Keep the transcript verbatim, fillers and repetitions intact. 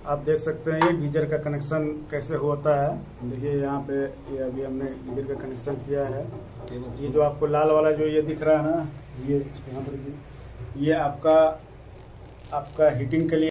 आप देख सकते हैं ये गीजर का कनेक्शन कैसे होता है। देखिए यहाँ पे ये अभी हमने गीजर का कनेक्शन किया है। ये जो आपको लाल वाला जो ये दिख रहा है ना, ये इसको यहाँ पर ये आपका आपका हीटिंग के लिए